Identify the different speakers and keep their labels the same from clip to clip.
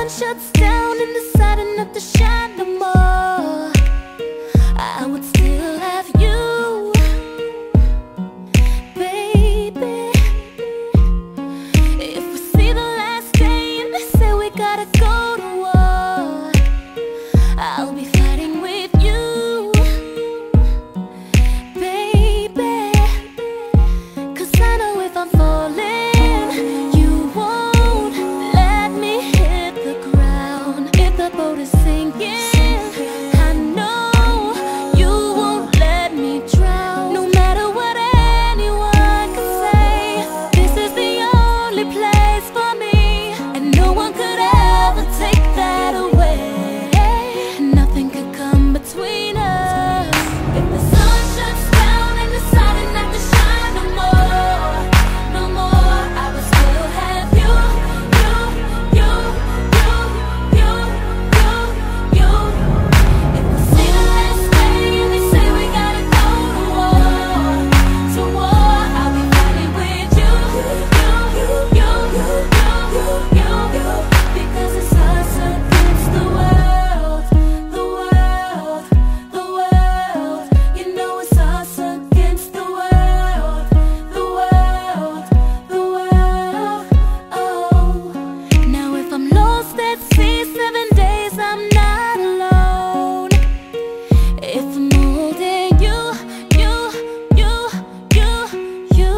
Speaker 1: sun shuts down and decided not to shine no more, I would still have you, baby. If we see the last day and they say we gotta go to war, I'll be fighting with you, baby. 'Cause I know if I'm falling, you won't let me hit the ground. If the boat is sinking, I know you won't let me drown. No matter what anyone can say, this is the only place for me, and no one could ever take that away. Nothing could come between us. If the sun shuts down and decided not to shine no more, no more, I would still have you, you, you, you, you, you, you. If we see the last day and they say we gotta go to war, I'll be fighting with you, you, you, you, you, because it's us against the world, the world, the world. You know it's us against the world, the world, the world. Oh, now if I'm lost at sea 7 days, I'm not alone. If I'm holding you, you, you, you, you,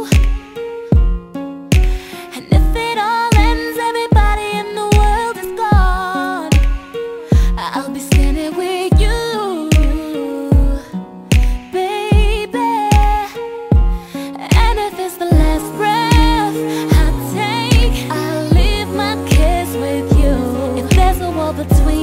Speaker 1: and if it all ends, everybody in the world is gone, I'll be standing with you, baby. And if it's the last breath I take, I'll leave my kiss with you. If there's a wall between